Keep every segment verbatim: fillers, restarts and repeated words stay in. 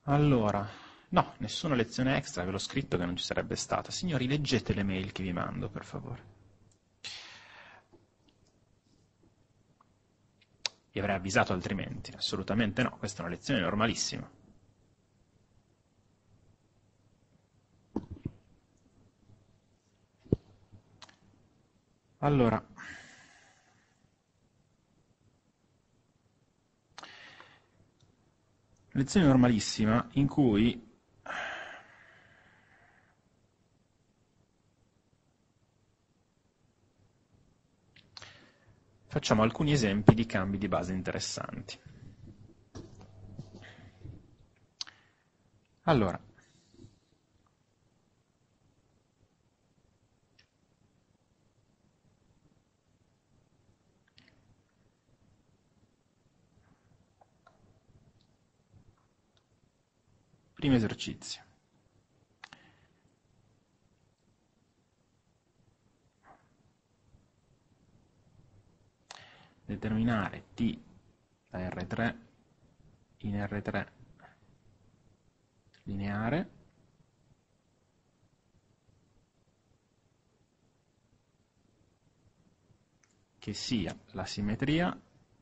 Allora, no, nessuna lezione extra, ve l'ho scritto che non ci sarebbe stata. Signori, leggete le mail che vi mando, per favore. Vi avrei avvisato altrimenti. Assolutamente no, questa è una lezione normalissima. Allora, lezione normalissima in cui facciamo alcuni esempi di cambi di base interessanti. Allora, primo esercizio. Determinare T da R tre in R tre lineare che sia la simmetria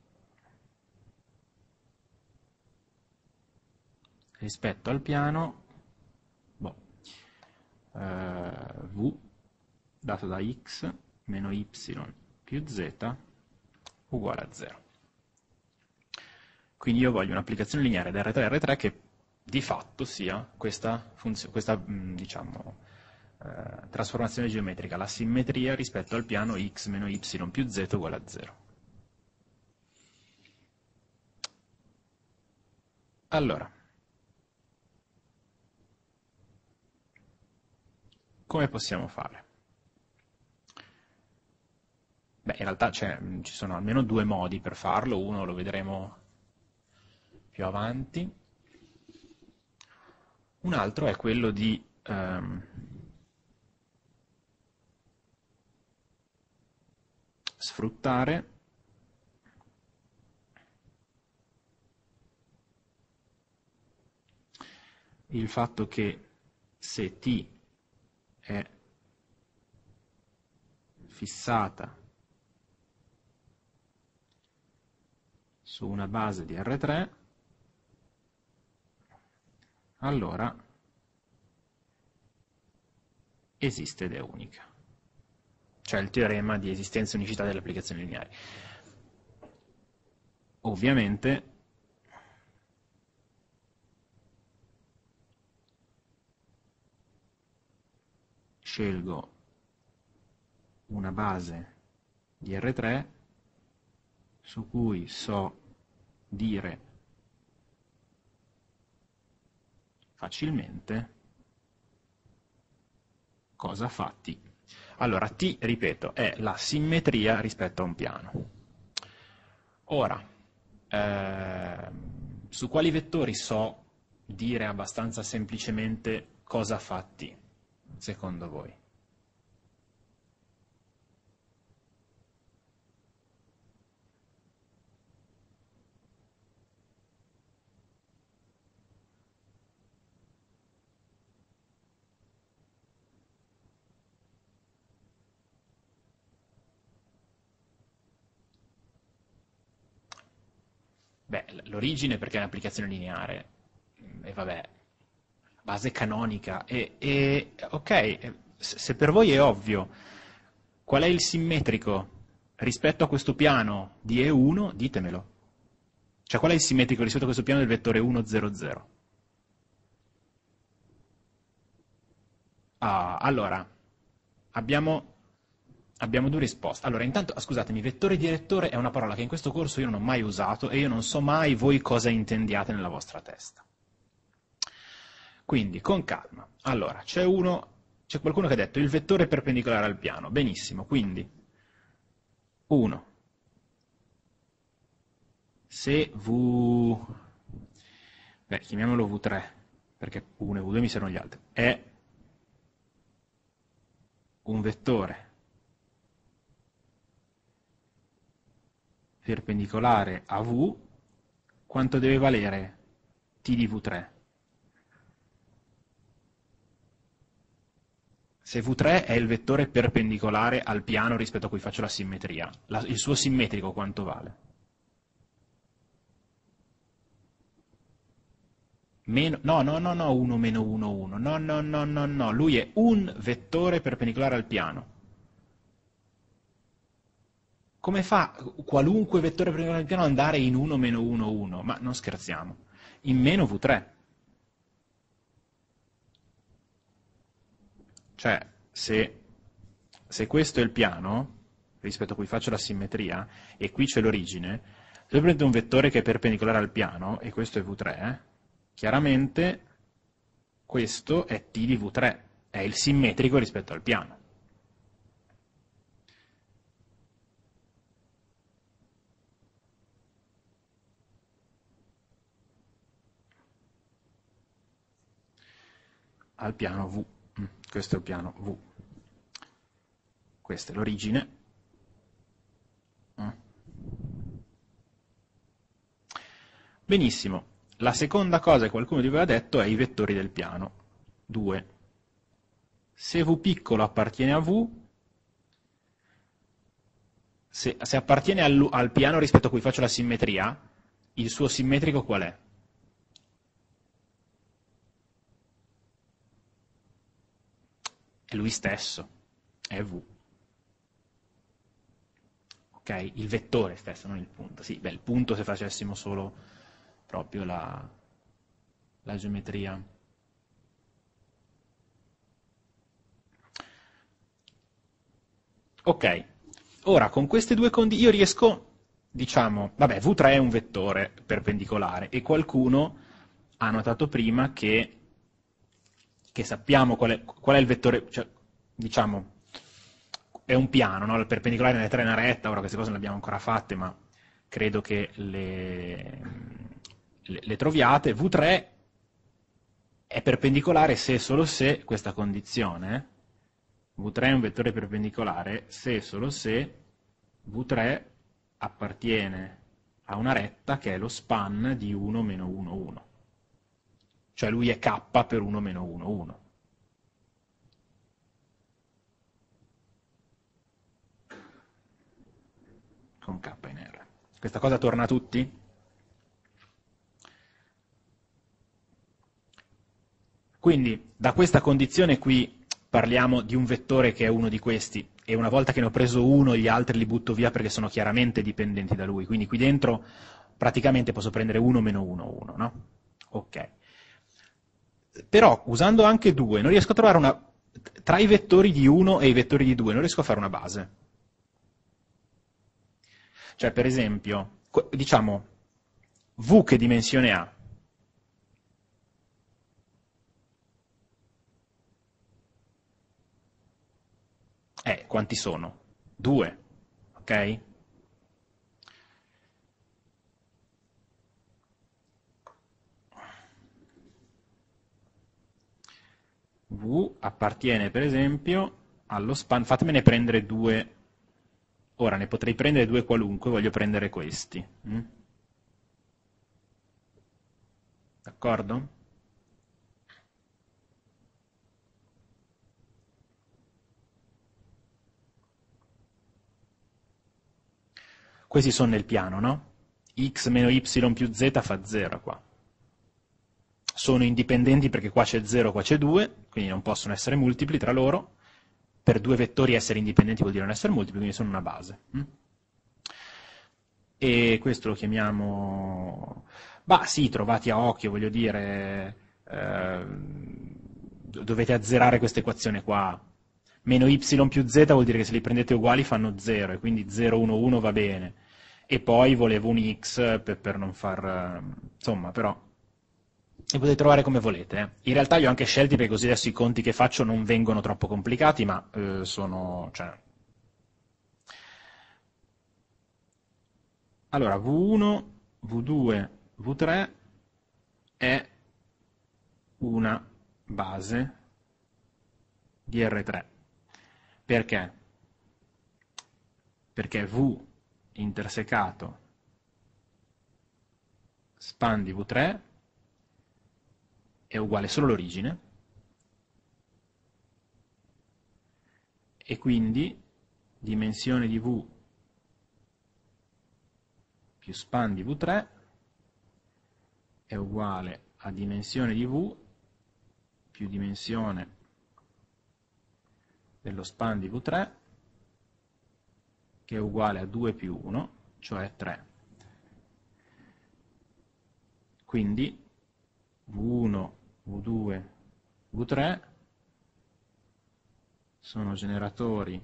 rispetto al piano boh, eh, V dato da x meno y più z uguale a zero. Quindi io voglio un'applicazione lineare da R tre a R tre che di fatto sia questa, questa diciamo, eh, trasformazione geometrica, la simmetria rispetto al piano x meno y più z uguale a zero. Allora, come possiamo fare? Beh, in realtà ci sono almeno due modi per farlo, uno lo vedremo più avanti, un altro è quello di ehm, sfruttare il fatto che se T è fissata su una base di R tre, allora esiste ed è unica. Cioè il teorema di esistenza e unicità delle applicazioni lineari. Ovviamente scelgo una base di R tre su cui so dire facilmente cosa fa T. Allora, T, ripeto, è la simmetria rispetto a un piano. Ora, eh, su quali vettori so dire abbastanza semplicemente cosa fa T, secondo voi? Beh, l'origine perché è un'applicazione lineare, e vabbè, base canonica, e, e ok, se per voi è ovvio, qual è il simmetrico rispetto a questo piano di E uno, ditemelo. Cioè, qual è il simmetrico rispetto a questo piano del vettore uno, zero, zero? Ah, allora, abbiamo... Abbiamo due risposte. Allora, intanto, scusatemi, vettore direttore è una parola che in questo corso io non ho mai usato e io non so mai voi cosa intendiate nella vostra testa. Quindi, con calma. Allora, c'è uno, c'è qualcuno che ha detto il vettore è perpendicolare al piano. Benissimo, quindi uno. Se V... Beh, chiamiamolo V tre, perché uno e V due mi servono gli altri. È un vettore perpendicolare a V, quanto deve valere T di V tre? se V tre è il vettore perpendicolare al piano rispetto a cui faccio la simmetria, la, il suo simmetrico quanto vale? Meno, no, no, no, no, uno meno uno, uno, no, no, no, no, no, lui è un vettore perpendicolare al piano. Come fa qualunque vettore perpendicolare al piano ad andare in uno meno uno, uno? Ma non scherziamo. In meno V tre. Cioè, se, se questo è il piano, rispetto a cui faccio la simmetria, e qui c'è l'origine, se io prendo un vettore che è perpendicolare al piano, e questo è V tre, chiaramente questo è T di V tre, è il simmetrico rispetto al piano. Al piano V. Questo è il piano V. Questa è l'origine. Benissimo. La seconda cosa che qualcuno di voi ha detto è i vettori del piano. due. Se V piccolo appartiene a V, se, se appartiene al, al piano rispetto a cui faccio la simmetria, il suo simmetrico qual è? È lui stesso, è V. Ok? Il vettore stesso, non il punto. Sì, beh, il punto se facessimo solo proprio la, la geometria. Ok, ora con queste due condizioni io riesco, diciamo, vabbè, V tre è un vettore perpendicolare e qualcuno ha notato prima che, che sappiamo qual è, qual è il vettore, cioè, diciamo, è un piano, no? Il perpendicolare nelle tre è una retta, ora queste cose non le abbiamo ancora fatte, ma credo che le, le, le troviate. V tre è perpendicolare se e solo se questa condizione, V tre è un vettore perpendicolare se e solo se V tre appartiene a una retta che è lo span di uno meno uno, uno. Cioè lui è K per uno meno uno, uno. Con K in R. Questa cosa torna a tutti? Quindi da questa condizione qui parliamo di un vettore che è uno di questi e una volta che ne ho preso uno gli altri li butto via perché sono chiaramente dipendenti da lui, quindi qui dentro praticamente posso prendere uno meno uno, uno, no? Ok. Però usando anche due non riesco a trovare una... tra i vettori di uno e i vettori di due non riesco a fare una base. Cioè per esempio, diciamo, V che dimensione ha? Eh, quanti sono? Due, ok? V appartiene per esempio allo span, fatemene prendere due, ora ne potrei prendere due qualunque, voglio prendere questi. Mm? D'accordo? Questi sono nel piano, no? X meno y più z fa zero qua. Sono indipendenti perché qua c'è zero, qua c'è due, quindi non possono essere multipli tra loro. Per due vettori essere indipendenti vuol dire non essere multipli, quindi sono una base. E questo lo chiamiamo... Bah sì, trovati a occhio, voglio dire, eh, dovete azzerare questa equazione qua. Meno y più z vuol dire che se li prendete uguali fanno zero, e quindi zero, uno, uno va bene. E poi volevo un x per, per non far... insomma, però... li potete trovare come volete. Eh. In realtà li ho anche scelti perché così adesso i conti che faccio non vengono troppo complicati, ma eh, sono... Cioè... Allora, V uno, V due, V tre è una base di R tre. Perché? Perché V intersecato span di V tre è uguale solo all'origine, e quindi dimensione di V più span di V tre è uguale a dimensione di V più dimensione dello span di V tre, che è uguale a due più uno, cioè tre. Quindi V uno, V due, V tre sono generatori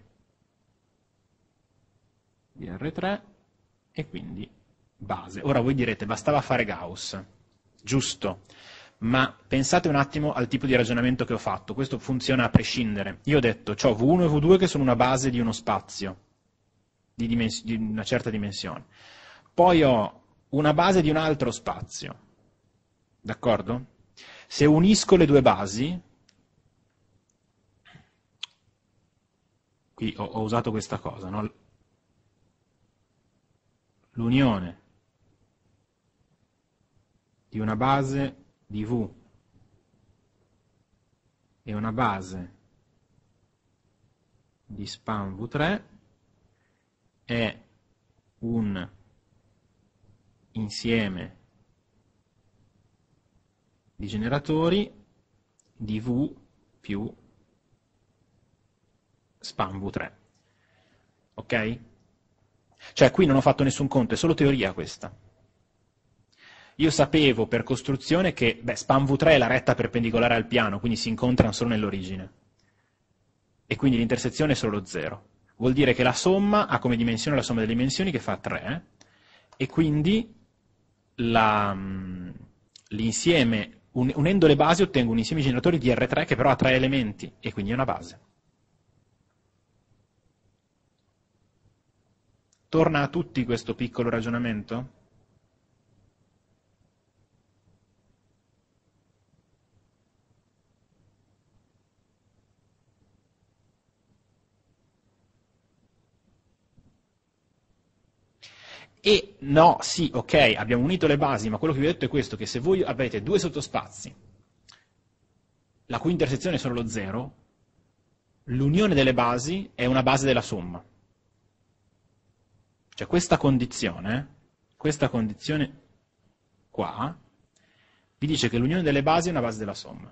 di R tre e quindi base. Ora voi direte, bastava fare Gauss. Giusto, ma pensate un attimo al tipo di ragionamento che ho fatto. Questo funziona a prescindere. Io ho detto, ho V uno e V due che sono una base di uno spazio, di, di una certa dimensione. Poi ho una base di un altro spazio. D'accordo? Se unisco le due basi, qui ho, ho usato questa cosa, no? L'unione di una base di V e una base di span V tre è un insieme di generatori di V più span V tre. Ok? Cioè qui non ho fatto nessun conto, è solo teoria questa. Io sapevo per costruzione che beh, span V tre è la retta perpendicolare al piano, quindi si incontrano solo nell'origine. E quindi l'intersezione è solo zero. Vuol dire che la somma ha come dimensione la somma delle dimensioni che fa tre, e quindi l'insieme, un, unendo le basi ottengo un insieme di generatori di R tre che però ha tre elementi, e quindi è una base. Torna a tutti questo piccolo ragionamento? E no, sì, ok, abbiamo unito le basi, ma quello che vi ho detto è questo, che se voi avete due sottospazi, la cui intersezione è solo lo zero, l'unione delle basi è una base della somma. Cioè questa condizione, questa condizione qua, vi dice che l'unione delle basi è una base della somma.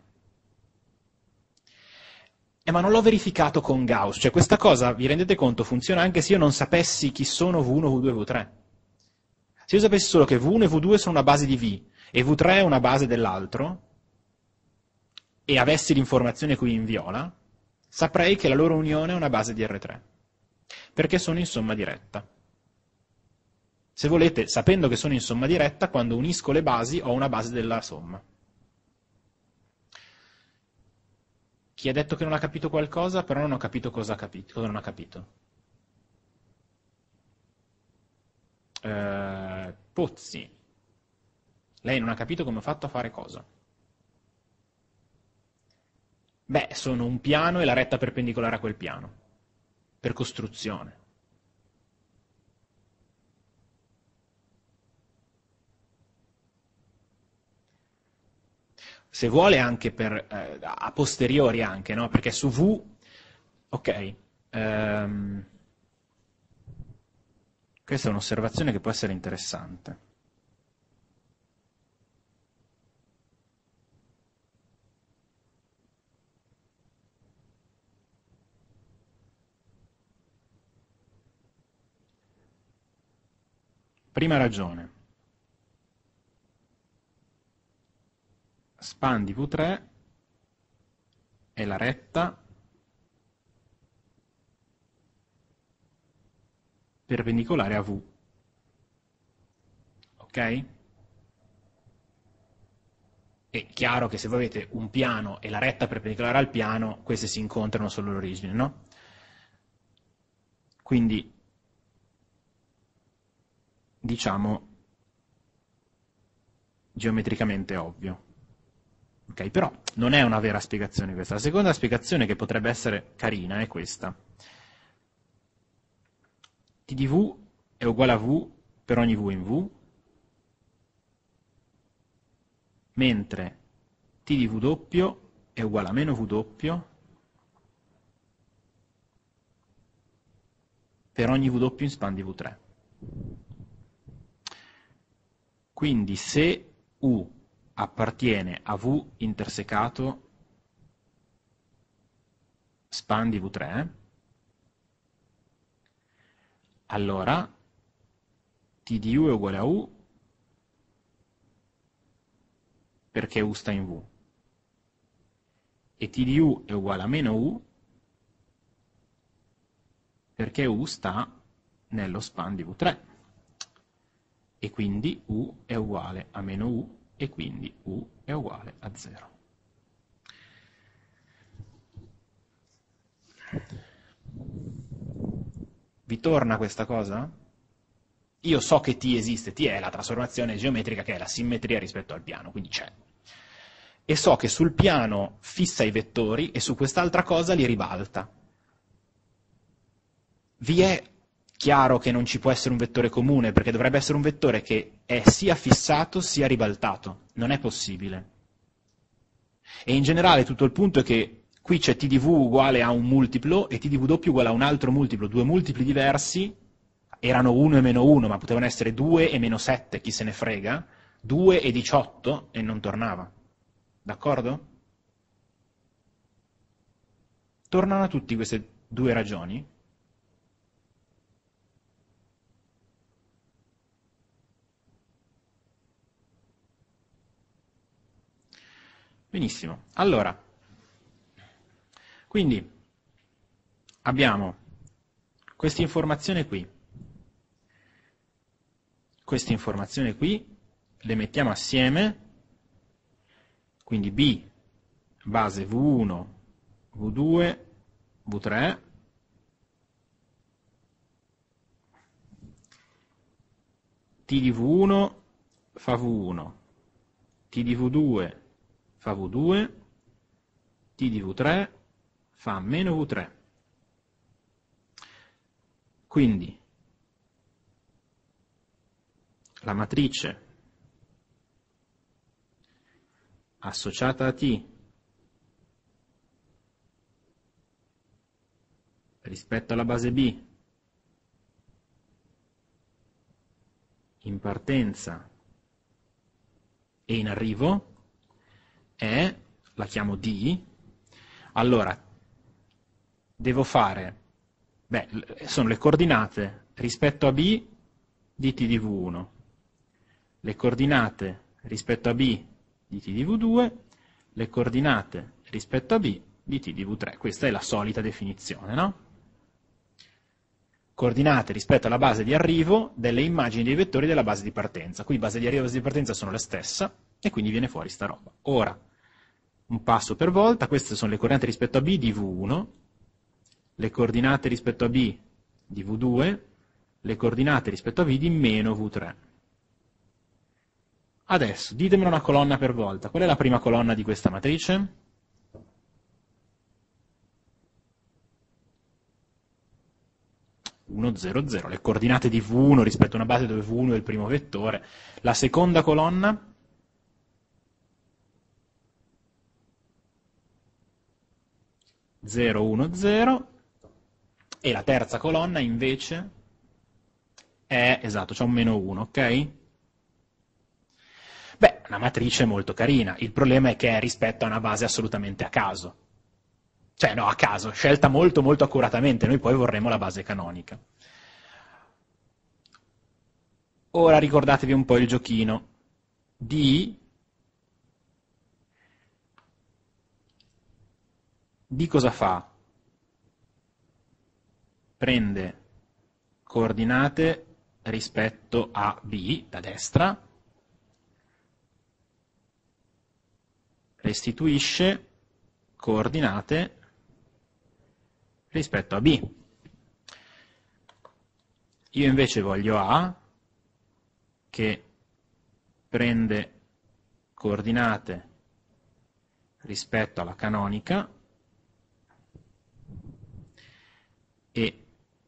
Eh, ma non l'ho verificato con Gauss, cioè questa cosa, vi rendete conto, funziona anche se io non sapessi chi sono V uno, V due e V tre. Se io sapessi solo che V uno e V due sono una base di V e V tre è una base dell'altro, e avessi l'informazione qui in viola, saprei che la loro unione è una base di R tre, perché sono in somma diretta. Se volete, sapendo che sono in somma diretta, quando unisco le basi ho una base della somma. Chi ha detto che non ha capito qualcosa, però non ho capito cosa ha capito, cosa non ha capito. Eh, Pozzi, lei non ha capito come ho fatto a fare cosa? Beh, sono un piano e la retta perpendicolare a quel piano, per costruzione. Se vuole anche per, eh, a posteriori anche, no? Perché su V, ok, ehm, questa è un'osservazione che può essere interessante. Prima ragione, span di V tre è la retta perpendicolare a V. Ok? È chiaro che se voi avete un piano e la retta perpendicolare al piano, queste si incontrano solo all'origine, no? Quindi, diciamo, geometricamente ovvio. Ok, però non è una vera spiegazione questa. La seconda spiegazione, che potrebbe essere carina, è questa. T di V è uguale a V per ogni V in V, mentre T di V doppio è uguale a meno V doppio per ogni W in span di V tre. Quindi se U appartiene a V intersecato span di V tre, allora T di U è uguale a U perché U sta in V, e T di U è uguale a meno U perché U sta nello span di V tre, e quindi U è uguale a meno U, e quindi U è uguale a zero. Vi torna questa cosa? Io so che T esiste, T è la trasformazione geometrica che è la simmetria rispetto al piano, quindi c'è. E so che sul piano fissa i vettori e su quest'altra cosa li ribalta. Vi è chiaro che non ci può essere un vettore comune, perché dovrebbe essere un vettore che è sia fissato sia ribaltato. Non è possibile. E in generale tutto il punto è che qui c'è T di V uguale a un multiplo e T di W uguale a un altro multiplo, due multipli diversi, erano uno e meno uno, ma potevano essere due e meno sette, chi se ne frega, due e diciotto e non tornava. D'accordo? Tornano a tutti queste due ragioni? Benissimo. Allora, quindi abbiamo questa informazione qui, questa informazione qui, le mettiamo assieme, quindi B base V uno, V due, V tre, T di V uno fa V uno, T di V due fa V due, T di V tre fa meno V tre. Quindi la matrice associata a T rispetto alla base B in partenza e in arrivo è, la chiamo D, allora devo fare, beh, sono le coordinate rispetto a B di T di V uno, le coordinate rispetto a B di T di V due, le coordinate rispetto a B di T di V tre. Questa è la solita definizione, no? Coordinate rispetto alla base di arrivo delle immagini dei vettori della base di partenza. Qui base di arrivo e base di partenza sono le stesse, e quindi viene fuori sta roba. Ora, un passo per volta, queste sono le coordinate rispetto a B di V uno, le coordinate rispetto a B di V due, le coordinate rispetto a B di meno V tre. Adesso, ditemelo una colonna per volta. Qual è la prima colonna di questa matrice? uno, zero, zero. Le coordinate di V uno rispetto a una base dove V uno è il primo vettore. La seconda colonna? zero, uno, zero. E la terza colonna invece è, esatto, c'è un meno uno, ok? Beh, una matrice molto carina. Il problema è che è rispetto a una base assolutamente a caso. Cioè, no, a caso, scelta molto molto accuratamente. Noi poi vorremmo la base canonica. Ora ricordatevi un po' il giochino. D, D cosa fa? Prende coordinate rispetto a B, da destra, restituisce coordinate rispetto a B. Io invece voglio A, che prende coordinate rispetto alla canonica e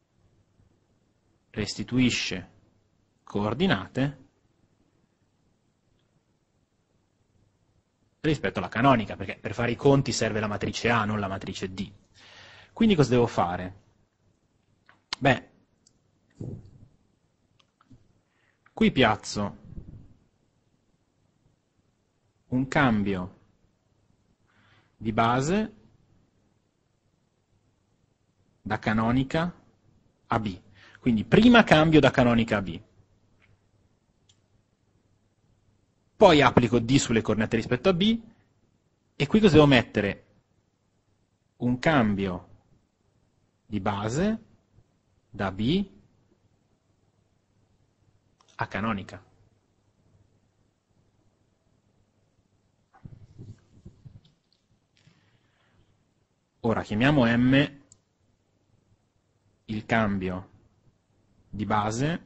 restituisce coordinate rispetto alla canonica, perché per fare i conti serve la matrice A, non la matrice D. Quindi cosa devo fare? Beh, Qui piazzo un cambio di base da canonica a B. Quindi prima cambio da canonica a B. Poi applico D sulle coordinate rispetto a B, e qui cosa devo mettere? Un cambio di base da B a canonica. Ora chiamiamo M il cambio di base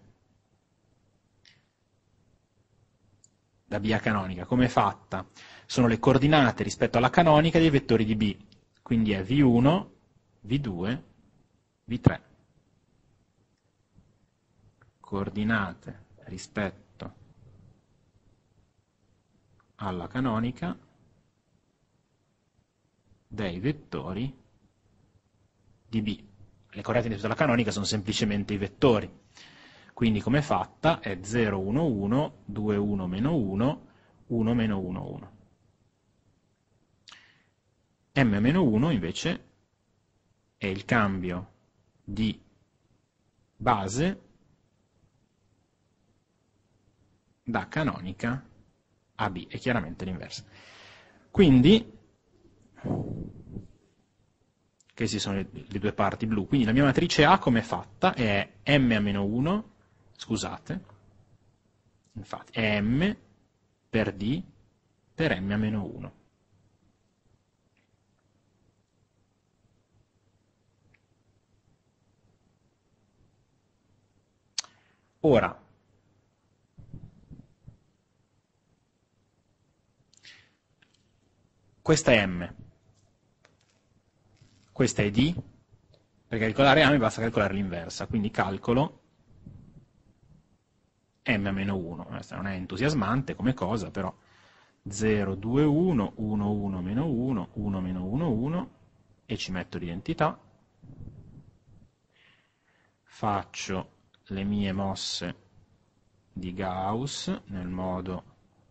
da B a canonica. Come è fatta? Sono le coordinate rispetto alla canonica dei vettori di B. Quindi è V uno, V due, V tre. Coordinate rispetto alla canonica dei vettori di B. Le coordinate rispetto alla canonica sono semplicemente i vettori. Quindi come è fatta? È zero, uno, uno, due, uno, meno uno, uno, meno uno, uno. M meno uno invece è il cambio di base da canonica a B, è chiaramente l'inversa. Quindi, queste sono le, le due parti blu, quindi la mia matrice A come è fatta? È M a meno uno, scusate, infatti è M per D per M a meno uno. Ora, questa è M, questa è D, per calcolare A mi basta calcolare l'inversa, quindi calcolo M a meno uno, questa non è entusiasmante come cosa, però zero, due, uno, uno, uno, meno uno, uno, meno uno, uno, e ci metto l'identità, faccio le mie mosse di Gauss nel modo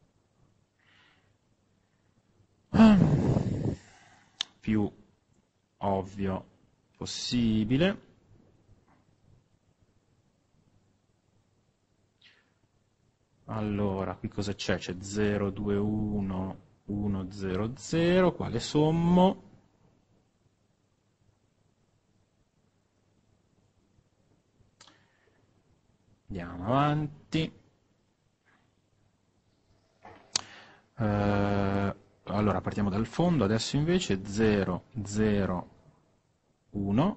più ovvio possibile. Allora, qui cosa c'è? C'è zero, due, uno, uno, zero, zero, quale sommo? Andiamo avanti. Eh, allora, partiamo dal fondo, adesso invece zero, zero, uno,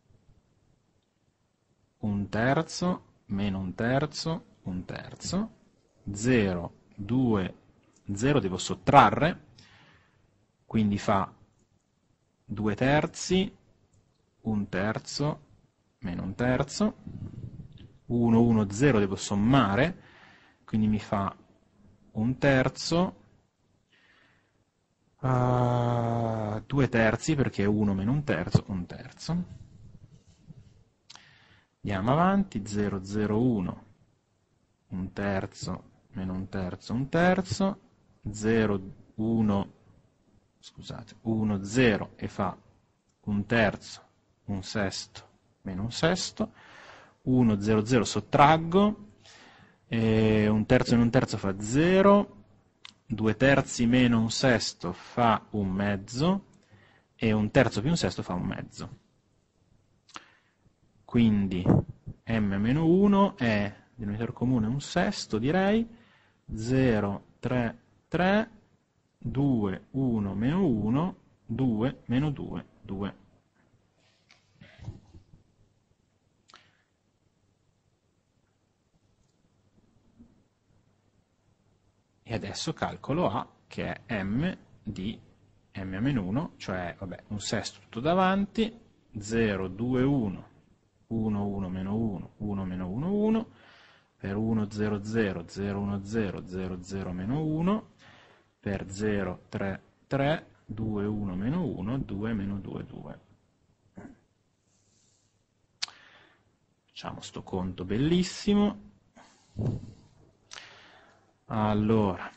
un terzo, meno un terzo, un terzo, zero, due, zero devo sottrarre, quindi fa due terzi, un terzo, meno un terzo, uno, uno, zero devo sommare, quindi mi fa un terzo, uh, due terzi perché è uno meno un terzo, un terzo. Andiamo avanti, zero, zero, uno, un terzo, meno un terzo, un terzo, zero, uno, scusate, uno, zero e fa un terzo, un sesto, meno un sesto, uno, zero, zero sottraggo, e un terzo meno un terzo fa zero, due terzi meno un sesto fa un mezzo, e un terzo più un sesto fa un mezzo. Quindi m meno uno è, denominatore comune, un sesto, direi, zero, tre, tre, due, uno, meno uno, due, meno due, due. E adesso calcolo A, che è m di m a meno uno, cioè vabbè, un sesto tutto davanti, zero, due, uno, uno, uno, meno uno, uno, meno uno, uno, per uno, zero, zero, zero, uno, zero, zero, zero, meno uno, per zero, tre, tre, due, uno, meno uno, due, meno due, due. Facciamo sto conto bellissimo. Allora,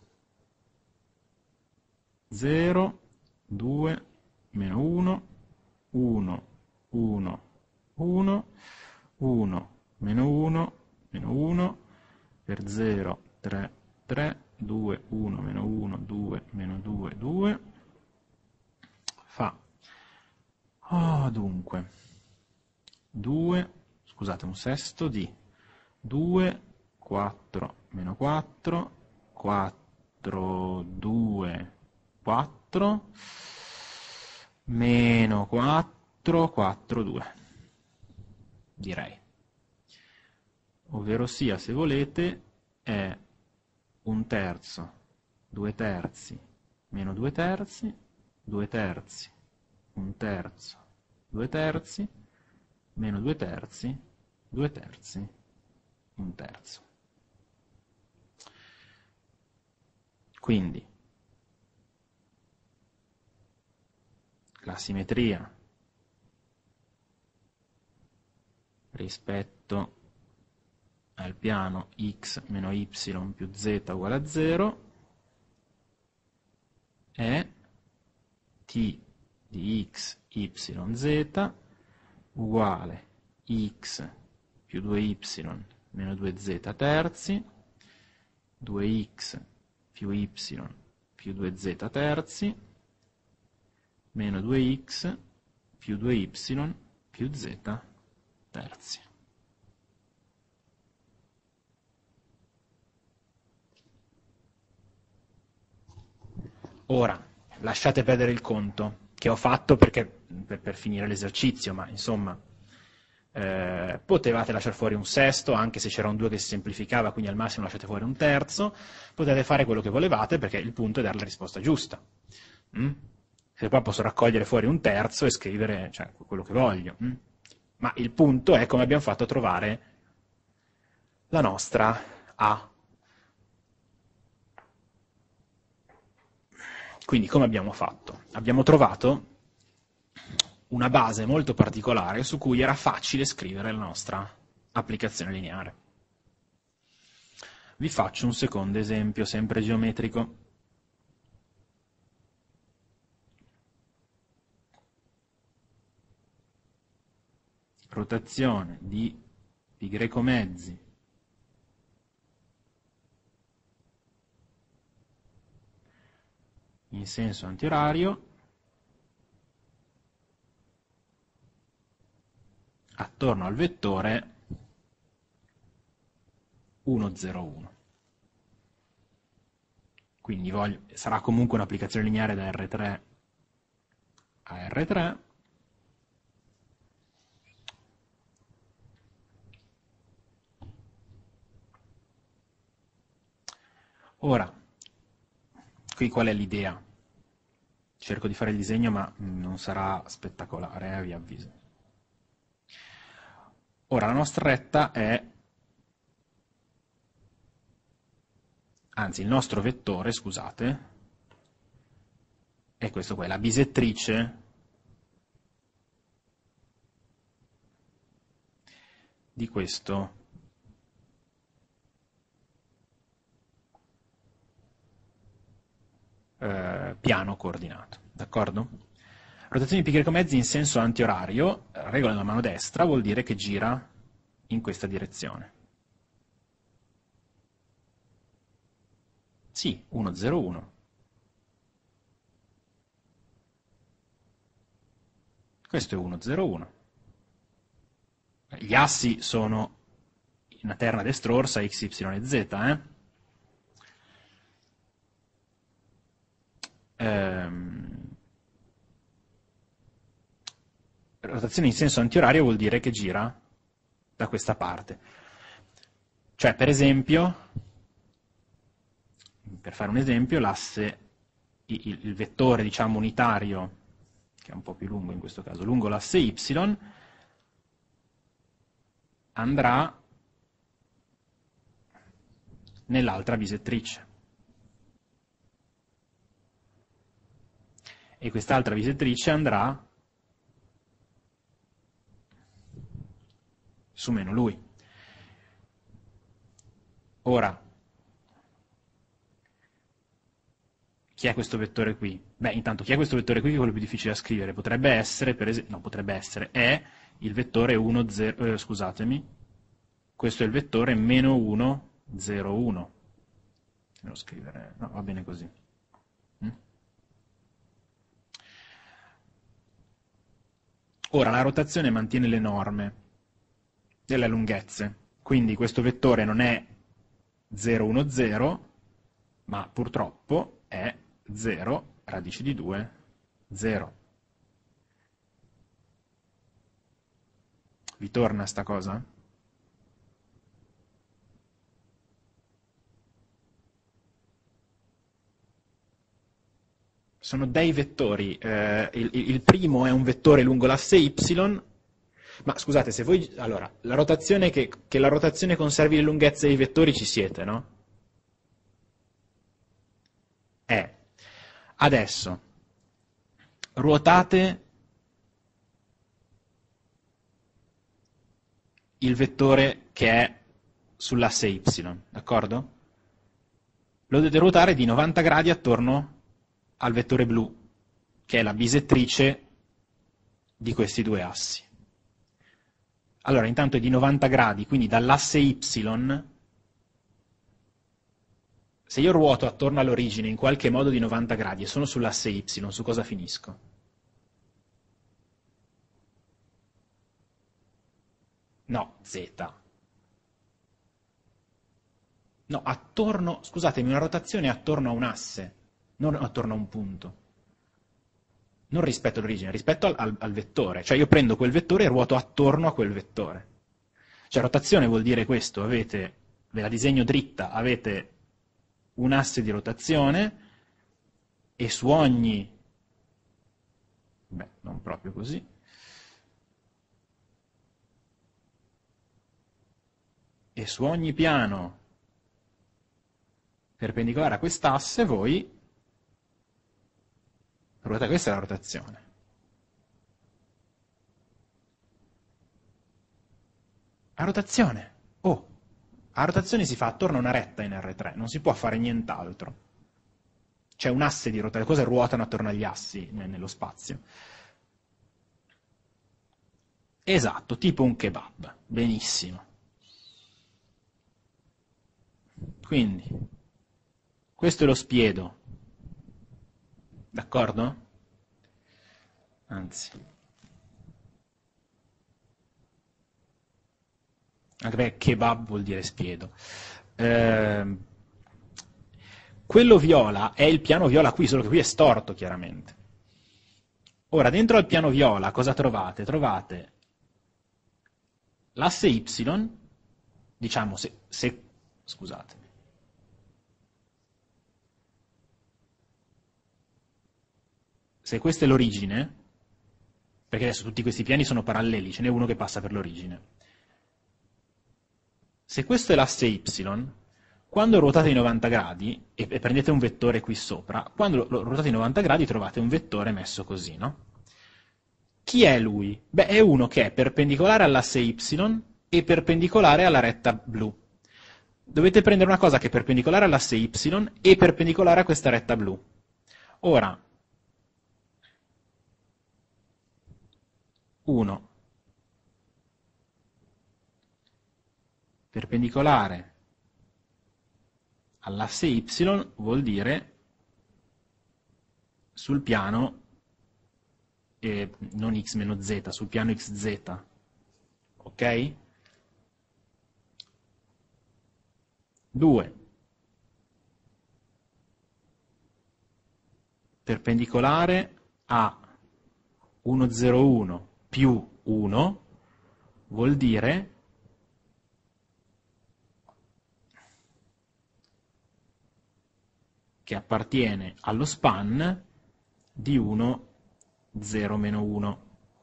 zero, due, meno uno, uno, uno, uno, uno, meno uno, meno uno, per zero, tre, tre, due, uno, meno uno, due, meno due, due, fa, oh, dunque, due, scusate, un sesto di due, quattro, meno quattro, quattro, due, quattro, meno quattro, quattro, due, direi. Ovvero sia, se volete, è un terzo, due terzi, meno due terzi, due terzi, un terzo, due terzi, meno due terzi, due terzi, un terzo. Quindi la simmetria rispetto al piano x meno y più z uguale a zero è t di x, y, z uguale x più due y meno due z terzi, due x più y più due z terzi, meno due x più due y più z terzi. Ora, lasciate perdere il conto, che ho fatto perché, per, per finire l'esercizio, ma insomma, eh, potevate lasciare fuori un sesto, anche se c'era un due che si semplificava, quindi al massimo lasciate fuori un terzo, potete fare quello che volevate, perché il punto è dare la risposta giusta. Mm? Se poi posso raccogliere fuori un terzo e scrivere, cioè, quello che voglio. Mm? Ma il punto è come abbiamo fatto a trovare la nostra A. Quindi come abbiamo fatto? Abbiamo trovato una base molto particolare su cui era facile scrivere la nostra applicazione lineare. Vi faccio un secondo esempio, sempre geometrico. Rotazione di pi greco mezzi in senso antiorario attorno al vettore uno, zero, uno. Quindi voglio, sarà comunque un'applicazione lineare da erre tre a erre tre. Ora, qui qual è l'idea? Cerco di fare il disegno, ma non sarà spettacolare, eh, vi avviso. Ora, la nostra retta è, anzi, il nostro vettore, scusate, è questo qua, è la bisettrice di questo eh, piano coordinato, d'accordo? Rotazione di pi greco mezzi in senso antiorario, regola della mano destra, vuol dire che gira in questa direzione. Sì, uno, zero, uno. Questo è uno, zero, uno. Gli assi sono una terna destrorsa x, y e z, eh? Ehm, rotazione in senso antiorario vuol dire che gira da questa parte. Cioè, per esempio, per fare un esempio, l'asse, il, il vettore, diciamo, unitario, che è un po' più lungo in questo caso, lungo l'asse y, andrà nell'altra bisettrice. E quest'altra bisettrice andrà su meno lui. Ora, chi è questo vettore qui? Beh, intanto, chi è questo vettore qui che è quello più difficile da scrivere? Potrebbe essere, per esempio, no, potrebbe essere, è il vettore uno, zero, eh, scusatemi, questo è il vettore meno uno, zero, uno. Devo scrivere, no, va bene così. Mm? Ora, la rotazione mantiene le norme delle lunghezze, quindi questo vettore non è zero, uno, zero, ma purtroppo è zero, radice di due, zero. Vi torna sta cosa? Sono dei vettori, eh, il, il primo è un vettore lungo l'asse y, ma scusate, se voi, allora, la rotazione che, che la rotazione conservi le lunghezze dei vettori ci siete, no? È, adesso, ruotate il vettore che è sull'asse y, d'accordo? Lo dovete ruotare di novanta gradi attorno al vettore blu, che è la bisettrice di questi due assi. Allora, intanto è di novanta gradi, quindi dall'asse y, se io ruoto attorno all'origine in qualche modo di novanta gradi e sono sull'asse y, su cosa finisco? No, z. No, attorno, scusatemi, una rotazione attorno a un asse, non attorno a un punto. Non rispetto all'origine, rispetto al, al, al vettore. Cioè io prendo quel vettore e ruoto attorno a quel vettore. Cioè rotazione vuol dire questo, avete, ve la disegno dritta, avete un asse di rotazione e su ogni, beh, non proprio così, e su ogni piano perpendicolare a quest'asse voi ruotate, questa è la rotazione. A rotazione, oh, a rotazione si fa attorno a una retta in erre tre, non si può fare nient'altro. C'è un asse di rotazione, le cose ruotano attorno agli assi nello spazio. Esatto, tipo un kebab, benissimo. Quindi, questo è lo spiedo, d'accordo? Anzi, anche perché kebab vuol dire spiedo. Eh, quello viola è il piano viola qui, solo che qui è storto chiaramente. Ora, dentro al piano viola cosa trovate? Trovate l'asse y, diciamo, se, se scusatemi, se questa è l'origine, perché adesso tutti questi piani sono paralleli, ce n'è uno che passa per l'origine. Se questo è l'asse y, quando ruotate i novanta gradi, e, e prendete un vettore qui sopra, quando lo, lo ruotate i novanta gradi trovate un vettore messo così, no? Chi è lui? Beh, è uno che è perpendicolare all'asse y e perpendicolare alla retta blu. Dovete prendere una cosa che è perpendicolare all'asse y e perpendicolare a questa retta blu. Ora, uno perpendicolare all'asse y vuol dire sul piano, eh, non x meno z, sul piano xz, ok? due perpendicolare a uno zero uno più uno vuol dire che appartiene allo span di uno, zero, meno uno.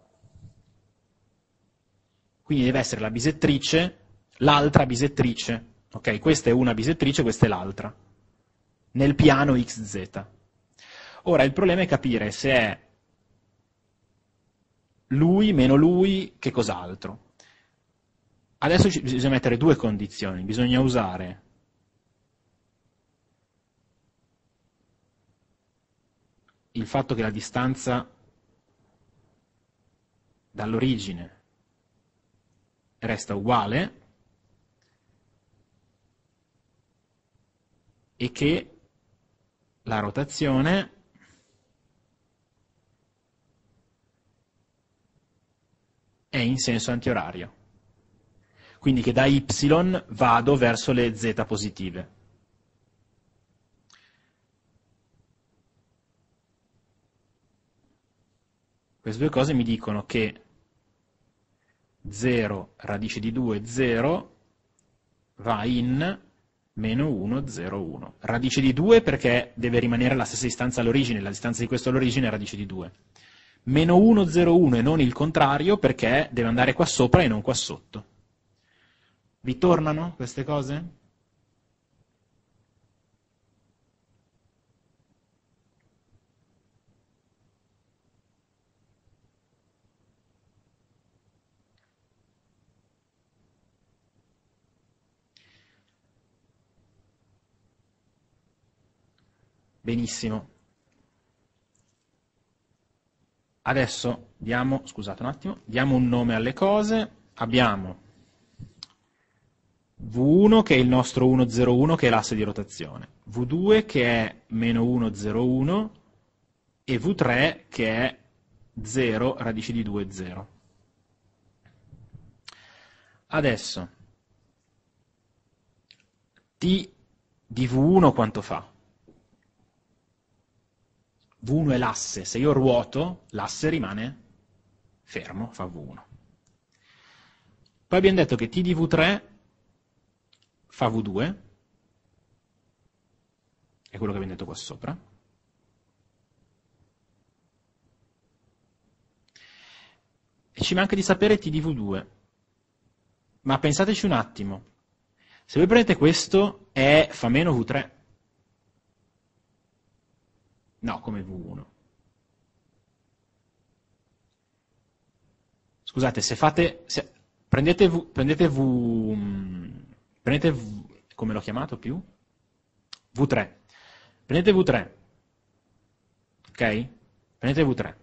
Quindi deve essere la bisettrice, l'altra bisettrice. Ok, questa è una bisettrice, questa è l'altra. Nel piano xz. Ora, il problema è capire se è lui meno lui che cos'altro. Adesso ci, bisogna mettere due condizioni, bisogna usare il fatto che la distanza dall'origine resta uguale e che la rotazione è in senso antiorario. Quindi che da y vado verso le z positive. Queste due cose mi dicono che zero radice di due, zero, va in meno uno, zero, uno. Radice di due perché deve rimanere la stessa distanza all'origine, la distanza di questo all'origine è radice di due. Meno uno, zero, uno e non il contrario perché deve andare qua sopra e non qua sotto. Vi tornano queste cose? Benissimo. Adesso diamo, scusate un attimo, diamo un nome alle cose. Abbiamo V uno che è il nostro uno zero uno che è l'asse di rotazione, V due che è meno uno zero uno e V tre che è zero radice di due, zero. Adesso T di V uno quanto fa? V uno è l'asse, se io ruoto l'asse rimane fermo, fa V uno. Poi abbiamo detto che T di V tre fa V due, è quello che abbiamo detto qua sopra, e ci manca di sapere T di V due, ma pensateci un attimo, se voi prendete questo è fa meno V tre, no, come V uno. Scusate, se fate, se, prendete V, prendete V, prendete V, come l'ho chiamato più? V tre. Prendete V tre, ok? Prendete V tre.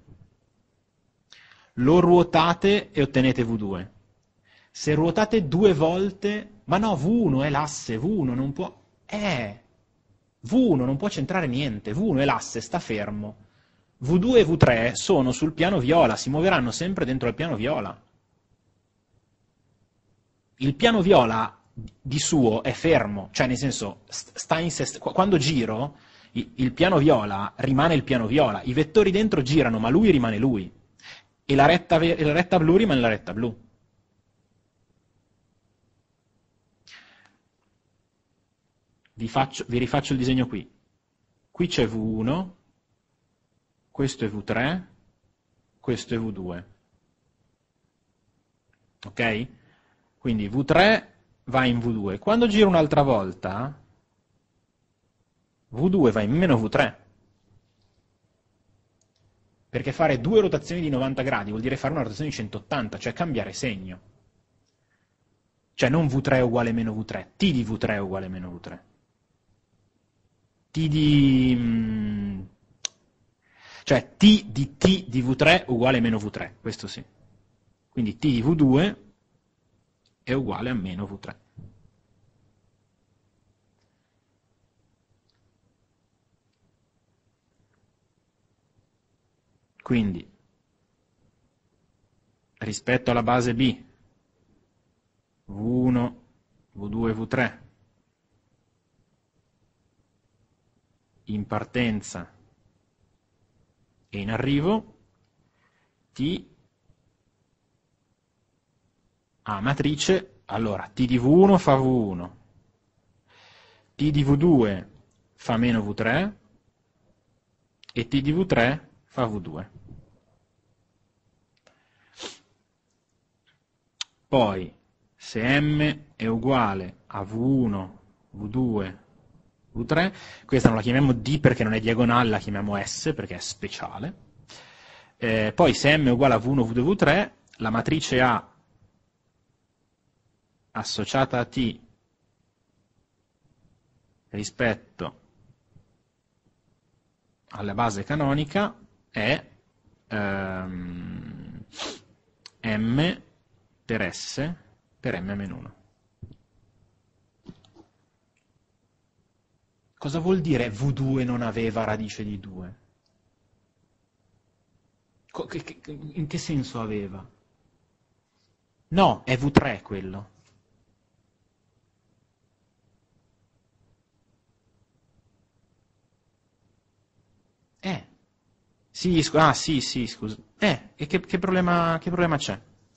Lo ruotate e ottenete V due. Se ruotate due volte, ma no, V uno è l'asse, V uno non può, eh, V uno non può centrare niente, V uno è l'asse, sta fermo. V due e V tre sono sul piano viola, si muoveranno sempre dentro il piano viola. Il piano viola di suo è fermo, cioè nel senso, sta in se quando giro, il piano viola rimane il piano viola, i vettori dentro girano, ma lui rimane lui, e la retta, e la retta blu rimane la retta blu. Vi, faccio, vi rifaccio il disegno qui. Qui c'è V uno, questo è V tre, questo è V due. Ok? Quindi V tre va in V due. Quando giro un'altra volta, V due va in meno V tre. Perché fare due rotazioni di novanta gradi vuol dire fare una rotazione di centottanta, cioè cambiare segno. Cioè non V tre è uguale meno V tre, T di V tre è uguale meno V tre. T di... cioè T di T di V tre uguale meno V tre, questo sì. Quindi T di V due è uguale a meno V tre. Quindi, rispetto alla base B, V uno, V due, V tre, in partenza e in arrivo, T a matrice, allora T di V uno fa V uno, T di V due fa meno V tre e T di V tre fa V due. Poi, se M è uguale a V uno, V due, V tre, questa non la chiamiamo D perché non è diagonale, la chiamiamo S perché è speciale. Eh, poi se M è uguale a V uno, V due, V tre, la matrice A associata a t rispetto alla base canonica è ehm, m per s per m meno uno. Cosa vuol dire V due non aveva radice di due? In che senso aveva? No, è V tre quello. Eh. Sì, scu- ah, sì, sì, scusa. Eh, e che, che problema, che problema c'è?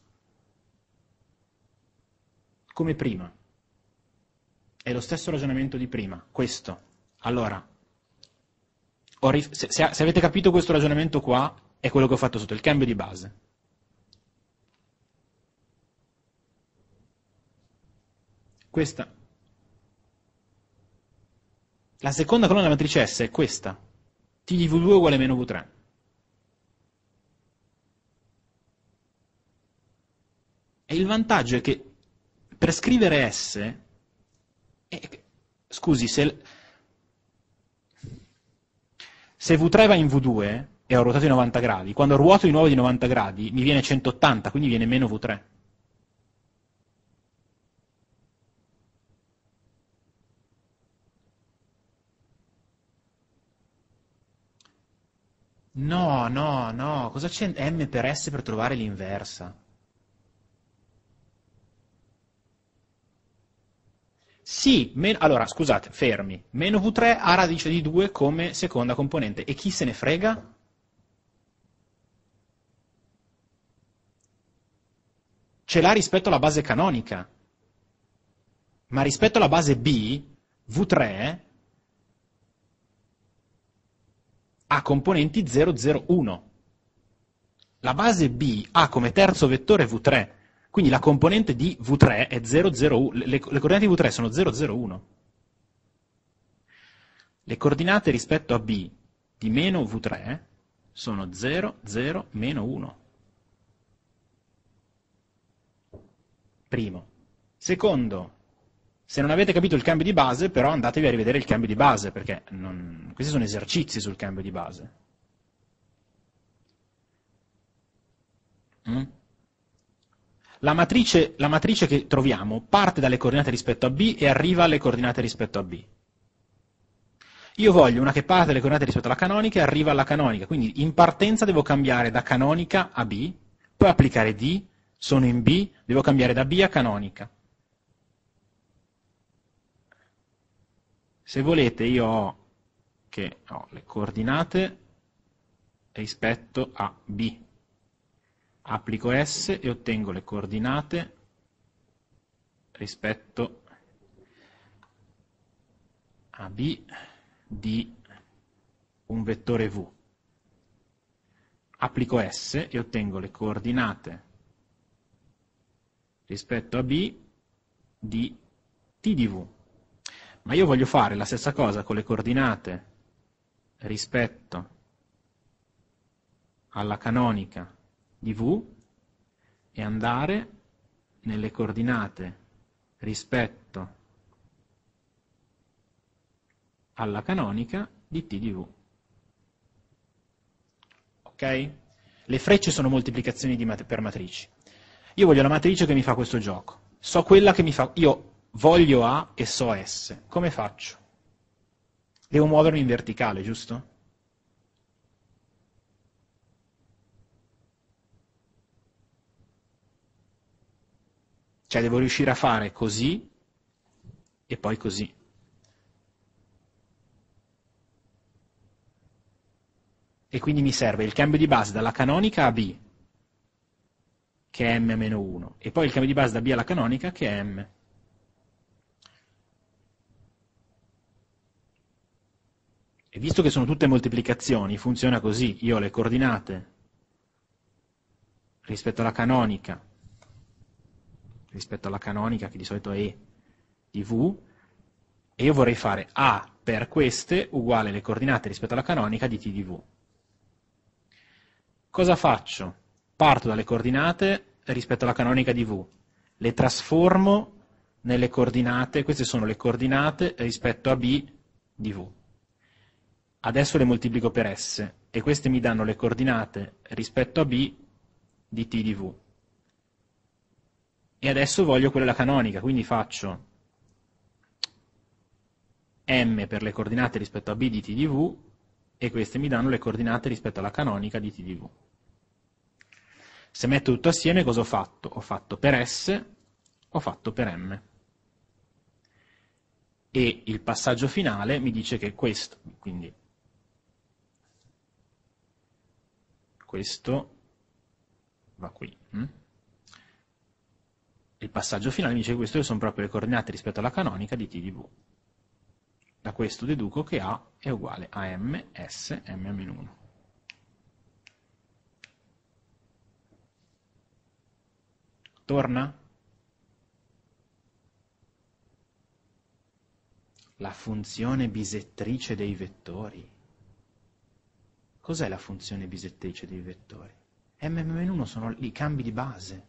Come prima. È lo stesso ragionamento di prima, questo. Allora, ho rif- se, se- se avete capito questo ragionamento qua, è quello che ho fatto sotto, il cambio di base. Questa. La seconda colonna della matrice S è questa. T di V due uguale meno V tre. E il vantaggio è che per scrivere S, eh, scusi, se, se V tre va in V due e ho ruotato di novanta gradi, quando ruoto di nuovo di novanta gradi mi viene centottanta, quindi viene meno V tre. No, no, no, cosa c'è M per S per trovare l'inversa? Sì, men- allora scusate, fermi. Meno V tre ha radice di due come seconda componente. E chi se ne frega? Ce l'ha rispetto alla base canonica. Ma rispetto alla base B, V tre ha componenti zero, zero, uno. La base B ha come terzo vettore V tre, quindi la componente di V tre è zero, zero, uno. Le, le coordinate di V tre sono zero, zero, uno. Le coordinate rispetto a B di meno V tre sono zero, zero, meno uno. Primo. Secondo, se non avete capito il cambio di base, però andatevi a rivedere il cambio di base, perché non... questi sono esercizi sul cambio di base. Mm? La matrice, la matrice che troviamo parte dalle coordinate rispetto a B e arriva alle coordinate rispetto a B. Io voglio una che parte dalle coordinate rispetto alla canonica e arriva alla canonica, quindi in partenza devo cambiare da canonica a B, poi applicare D, sono in B, devo cambiare da B a canonica. Se volete io ho, che ho le coordinate rispetto a B, applico S e ottengo le coordinate rispetto a B di un vettore V. Applico S e ottengo le coordinate rispetto a B di T di V. Ma io voglio fare la stessa cosa con le coordinate rispetto alla canonica di V e andare nelle coordinate rispetto alla canonica di T di V. Ok? Le frecce sono moltiplicazioni di mat- per matrici. Io voglio la matrice che mi fa questo gioco. So quella che mi fa... Io voglio A e so S. Come faccio? Devo muovermi in verticale, giusto? Cioè devo riuscire a fare così e poi così. E quindi mi serve il cambio di base dalla canonica a B, che è m meno uno, e poi il cambio di base da B alla canonica, che è m. E visto che sono tutte moltiplicazioni, funziona così. Io ho le coordinate rispetto alla canonica, rispetto alla canonica, che di solito è E di V, e io vorrei fare A per queste uguale le coordinate rispetto alla canonica di T di V. Cosa faccio? Parto dalle coordinate rispetto alla canonica di V, le trasformo nelle coordinate, queste sono le coordinate rispetto a B di V. Adesso le moltiplico per S e queste mi danno le coordinate rispetto a B di T di V. E adesso voglio quella canonica, quindi faccio M per le coordinate rispetto a B di T di V e queste mi danno le coordinate rispetto alla canonica di T di V. Se metto tutto assieme cosa ho fatto? Ho fatto per S, ho fatto per M. E il passaggio finale mi dice che questo, quindi questo va qui. Hm? Il passaggio finale mi dice che queste sono proprio le coordinate rispetto alla canonica di T di V. Da questo deduco che A è uguale a M, S, M meno uno. Torna? La funzione bisettrice dei vettori. Cos'è la funzione bisettrice dei vettori? M meno uno sono i cambi di base.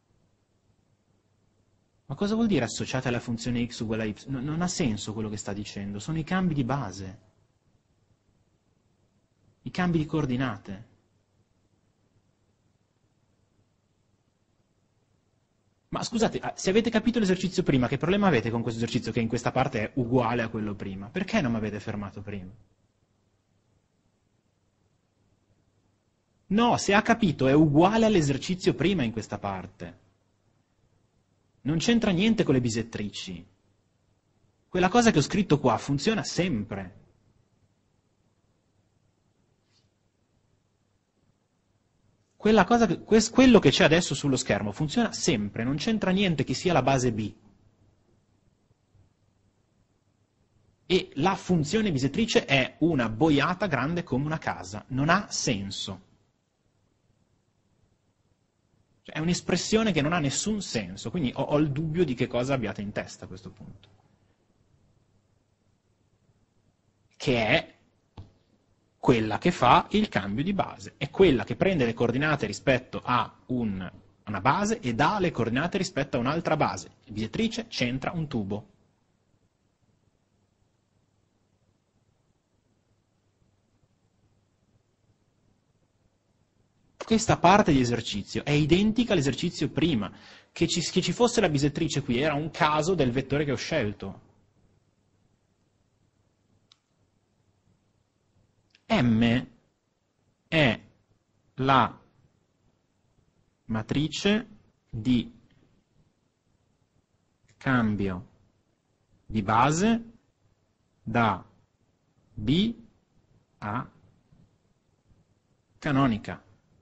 Ma cosa vuol dire associata alla funzione x uguale a y? No, non ha senso quello che sta dicendo, sono i cambi di base. I cambi di coordinate. Ma scusate, se avete capito l'esercizio prima, che problema avete con questo esercizio che in questa parte è uguale a quello prima? Perché non mi avete fermato prima? No, se ha capito è uguale all'esercizio prima in questa parte. Non c'entra niente con le bisettrici. Quella cosa che ho scritto qua funziona sempre. Quella cosa che, quello che c'è adesso sullo schermo funziona sempre, non c'entra niente che sia la base B. E la funzione bisettrice è una boiata grande come una casa, non ha senso. Cioè, è un'espressione che non ha nessun senso, quindi ho, ho il dubbio di che cosa abbiate in testa a questo punto. Che è quella che fa il cambio di base, è quella che prende le coordinate rispetto a un, una base e dà le coordinate rispetto a un'altra base. La bisettrice c'entra un tubo. Questa parte di esercizio è identica all'esercizio prima. Che ci, che ci fosse la bisettrice qui era un caso del vettore che ho scelto. M è la matrice di cambio di base da B a canonica.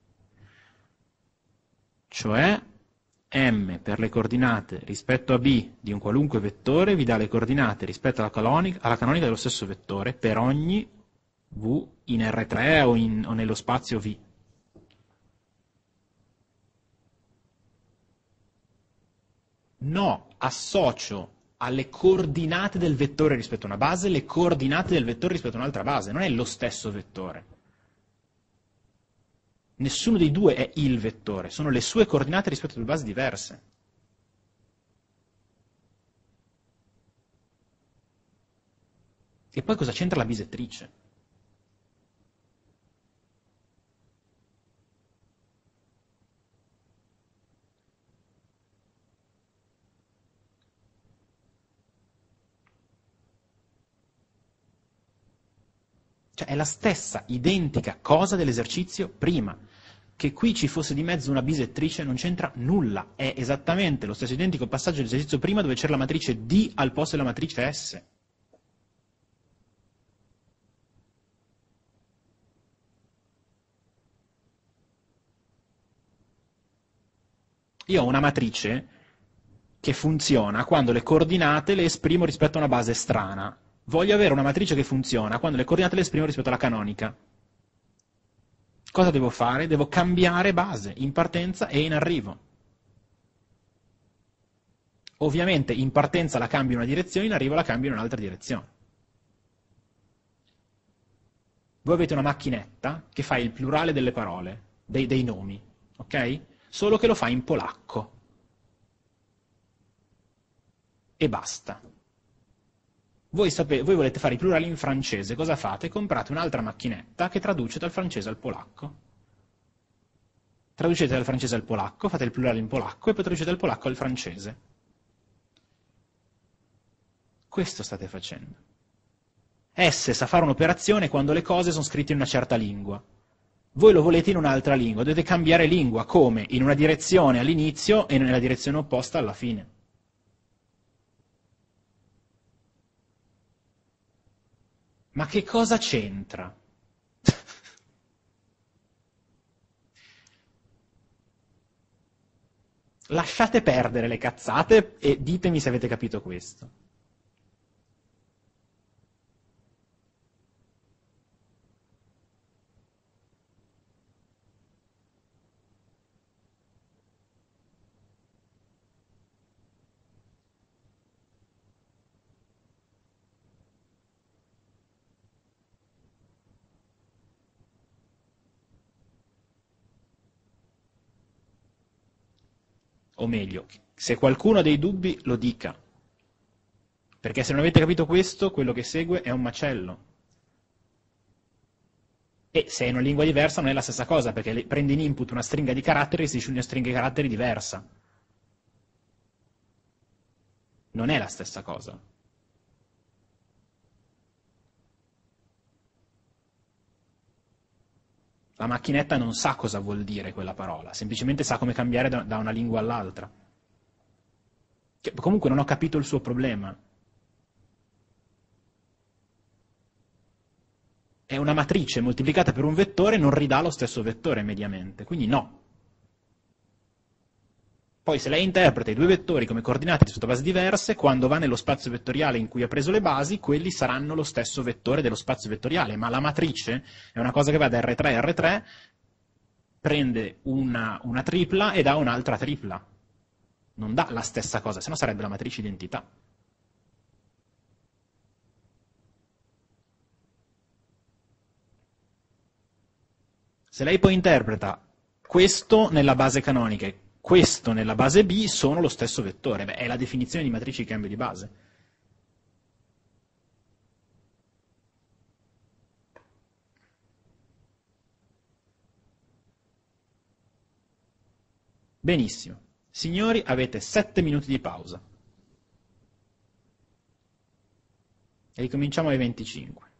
Cioè M per le coordinate rispetto a B di un qualunque vettore vi dà le coordinate rispetto alla canonica, alla canonica dello stesso vettore per ogni V in R tre o, in, o nello spazio V. No, associo alle coordinate del vettore rispetto a una base le coordinate del vettore rispetto a un'altra base, non è lo stesso vettore. Nessuno dei due è il vettore, sono le sue coordinate rispetto a due basi diverse. E poi cosa c'entra la bisettrice? Cioè è la stessa, identica cosa dell'esercizio prima. Che qui ci fosse di mezzo una bisettrice non c'entra nulla, è esattamente lo stesso identico passaggio dell'esercizio prima dove c'era la matrice D al posto della matrice S. Io ho una matrice che funziona quando le coordinate le esprimo rispetto a una base strana. Voglio avere una matrice che funziona quando le coordinate le esprimo rispetto alla canonica. Cosa devo fare? Devo cambiare base in partenza e in arrivo. Ovviamente in partenza la cambio in una direzione, in arrivo la cambio in un'altra direzione. Voi avete una macchinetta che fa il plurale delle parole, dei, dei nomi, ok? Solo che lo fa in polacco. e basta. Voi, sapete, voi volete fare i plurali in francese, cosa fate? Comprate un'altra macchinetta che traduce dal francese al polacco. Traducete dal francese al polacco, fate il plurale in polacco e poi traducete dal polacco al francese. Questo state facendo. S sa fare un'operazione quando le cose sono scritte in una certa lingua. Voi lo volete in un'altra lingua, dovete cambiare lingua, come? In una direzione all'inizio e nella direzione opposta alla fine. Ma che cosa c'entra? Lasciate perdere le cazzate e ditemi se avete capito questo. O meglio, se qualcuno ha dei dubbi lo dica, perché se non avete capito questo, quello che segue è un macello. E se è in una lingua diversa non è la stessa cosa, perché prendi in input una stringa di caratteri e si dice una stringa di caratteri diversa. Non è la stessa cosa. La macchinetta non sa cosa vuol dire quella parola, semplicemente sa come cambiare da, da una lingua all'altra. Che, comunque non ho capito il suo problema. È una matrice moltiplicata per un vettore, non ridà lo stesso vettore mediamente, quindi no. Poi se lei interpreta i due vettori come coordinate sotto basi diverse, quando va nello spazio vettoriale in cui ha preso le basi, quelli saranno lo stesso vettore dello spazio vettoriale, ma la matrice è una cosa che va da R tre a R tre, prende una, una tripla e dà un'altra tripla. Non dà la stessa cosa, se no sarebbe la matrice identità. Se lei poi interpreta questo nella base canonica e questo nella base B, sono lo stesso vettore. Beh, è la definizione di matrici di cambio di base. Benissimo. Signori, avete sette minuti di pausa. E ricominciamo alle venticinque.